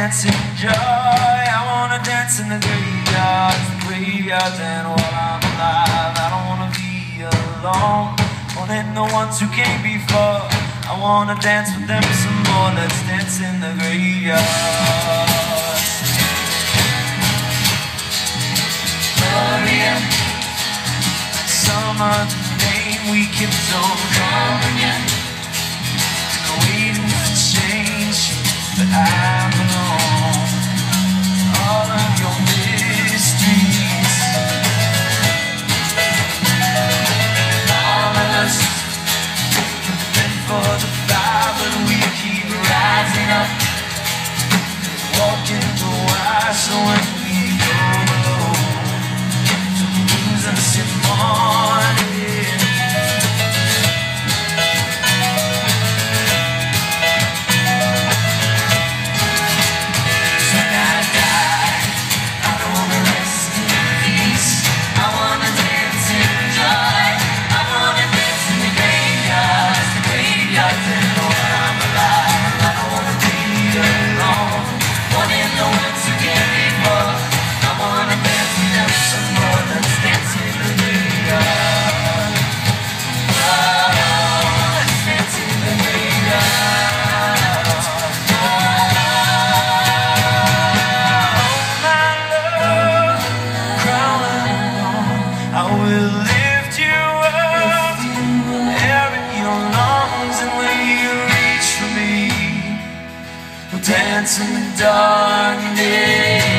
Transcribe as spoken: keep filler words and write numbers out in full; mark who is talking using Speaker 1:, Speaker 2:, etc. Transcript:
Speaker 1: dance in joy. I wanna dance in the graveyard, the graveyard, and while I'm alive, I don't wanna be alone. Won't hit the ones who came before. I wanna dance with them some more. Let's dance in the graveyard. Gloria, summer, the name we kept on calling you. Waiting for change, but I belong. All of your mysteries, all of us been for the fire, but we keep rising up, walking the wire. So when we go below, to lose us in morning. Dance in the darkness.